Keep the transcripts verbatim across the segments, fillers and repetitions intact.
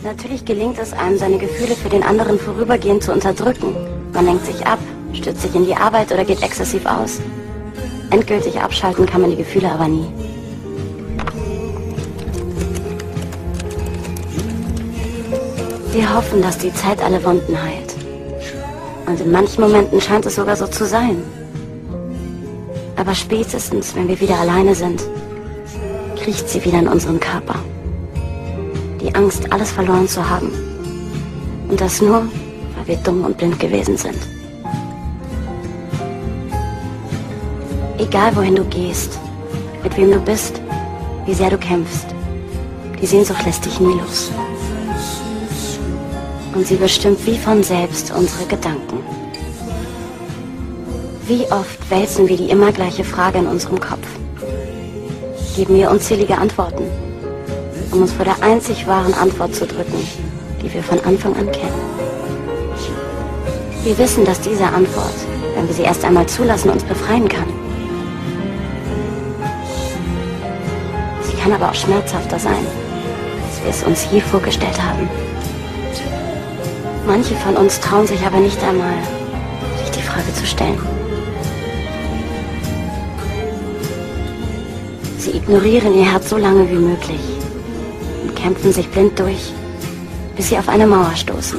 Natürlich gelingt es einem, seine Gefühle für den anderen vorübergehend zu unterdrücken. Man lenkt sich ab, stürzt sich in die Arbeit oder geht exzessiv aus. Endgültig abschalten kann man die Gefühle aber nie. Wir hoffen, dass die Zeit alle Wunden heilt. Und in manchen Momenten scheint es sogar so zu sein. Aber spätestens, wenn wir wieder alleine sind, kriecht sie wieder in unseren Körper. Die Angst, alles verloren zu haben. Und das nur, weil wir dumm und blind gewesen sind. Egal wohin du gehst, mit wem du bist, wie sehr du kämpfst, die Sehnsucht lässt dich nie los. Und sie bestimmt wie von selbst unsere Gedanken. Wie oft wälzen wir die immer gleiche Frage in unserem Kopf? Geben wir unzählige Antworten, um uns vor der einzig wahren Antwort zu drücken, die wir von Anfang an kennen. Wir wissen, dass diese Antwort, wenn wir sie erst einmal zulassen, uns befreien kann. Sie kann aber auch schmerzhafter sein, als wir es uns je vorgestellt haben. Manche von uns trauen sich aber nicht einmal, sich die Frage zu stellen. Sie ignorieren ihr Herz so lange wie möglich und kämpfen sich blind durch, bis sie auf eine Mauer stoßen.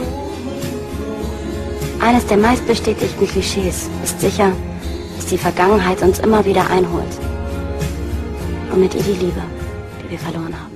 Eines der meistbestätigten Klischees ist sicher, dass die Vergangenheit uns immer wieder einholt. Und mit ihr die Liebe, die wir verloren haben.